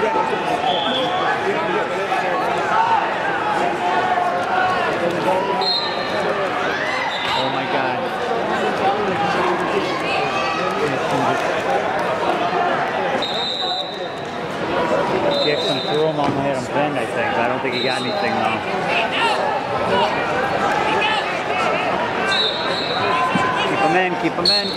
Oh my God. Jackson threw him on the head and pinned, I think. I don't think he got anything though. Keep him in, keep him in.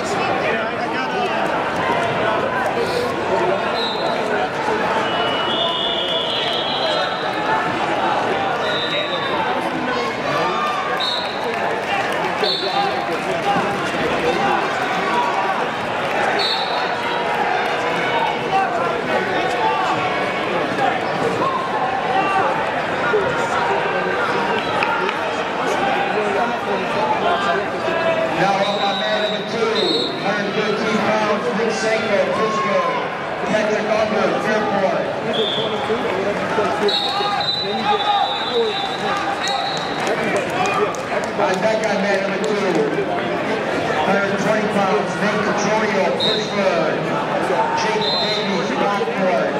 Now up on man number 2, 115 pounds, Nick Sanko, Pittsburgh. Patrick Auger, Fairport. On that guy, man number 2, 120 pounds, Nick Catrorio, Pittsburgh. Jake Davies, Rockport.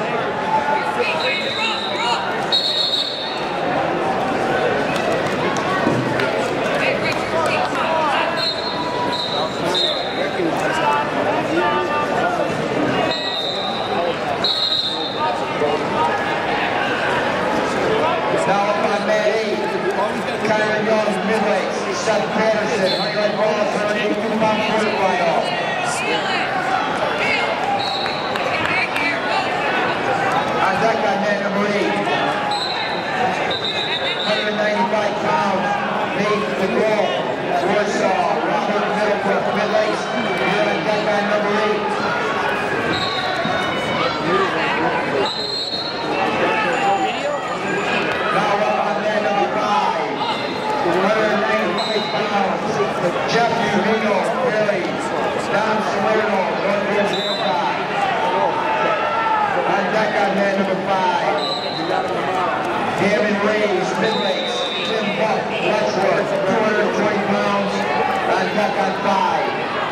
Now up on man 8, Kyron Young, midweights, Seth Patterson, 100 balls, 182-pound quarterfinal. On that guy, man number 8, 195 pounds, Nate DeGraw, Warsaw, Robert Middlebrook, midweights, you're on that guy number 8. Jeff Uvino, Philly, Don Salerno, Northwest Hillside. On deck on man number 5. Damon Reyes, midweights, Tim Buck, Letchworth, 220 pounds. On deck on 5.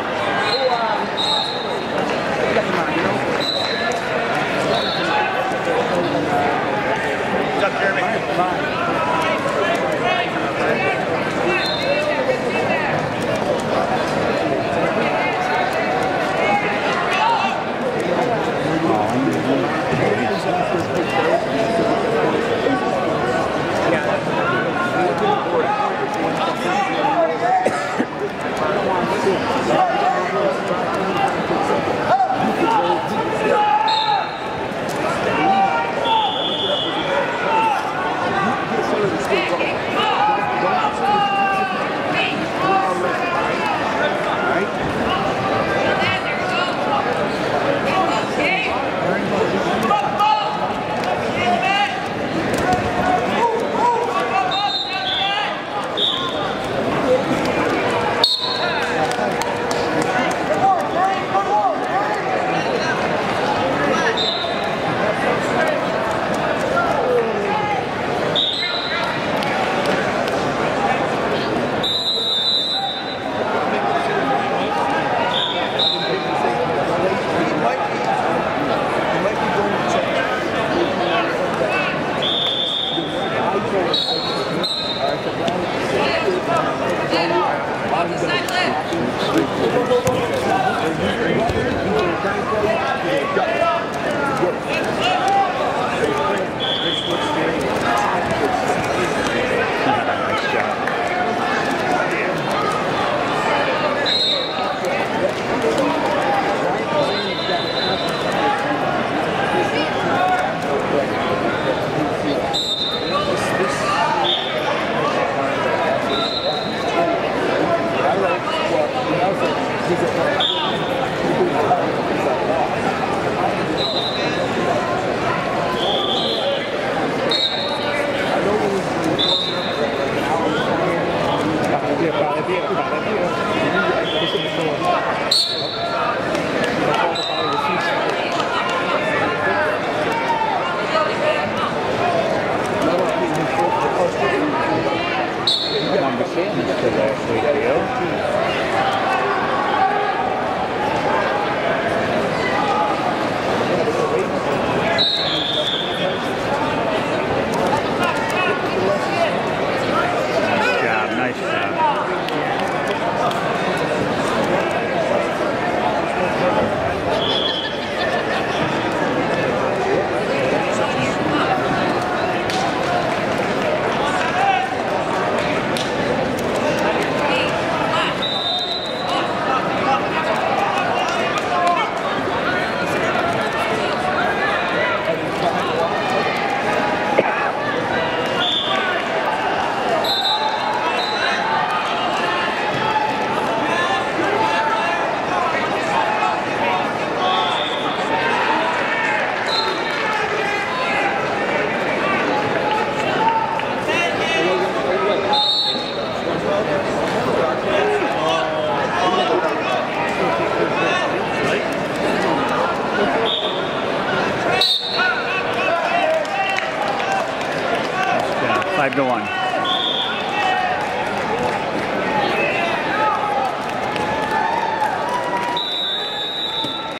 What's up, Jeremy? 5 to 1.